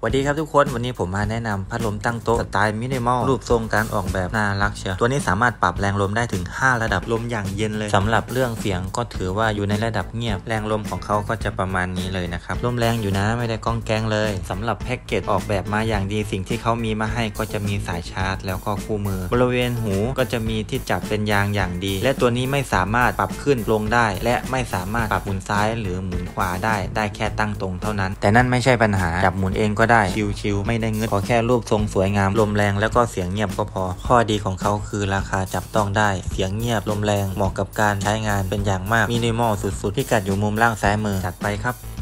สวัสดีครับทุกคนวันนี้ผมมาแนะนำพัดลมตั้งโต๊ะสไตล์มินิมอลรูปทรงการออกแบบน่ารักเชียวตัวนี้สามารถปรับแรงลมได้ถึง5ระดับลมอย่างเย็นเลยสำหรับเรื่องเสียงก็ถือว่าอยู่ในระดับเงียบแรงลมของเขาก็จะประมาณนี้เลยนะครับลมแรงอยู่นะไม่ได้ก้องแกงเลยสำหรับแพ็กเกจออกแบบมาอย่างดีสิ่งที่เขามีมาให้ก็จะมีสายชาร์จแล้วก็คู่มือบริเวณหูก็จะมีที่จับเป็นยางอย่างดีและตัวนี้ไม่สามารถปรับขึ้นลงได้และไม่สามารถปรับหมุนซ้ายหรือหมุนขวาได้แค่ตั้งตรงเท่านั้นแต่นั่นไม่ใช่ปัญหาจับหมุนเองก็ได้ชิวๆไม่ได้เงินขอแค่รูปทรงสวยงามลมแรงแล้วก็เสียงเงียบก็พอข้อดีของเขาคือราคาจับต้องได้เสียงเงียบลมแรงเหมาะกับการใช้งานเป็นอย่างมากมินิมอลสุดๆพิกัดอยู่มุมล่างซ้ายมือจัดไปครับ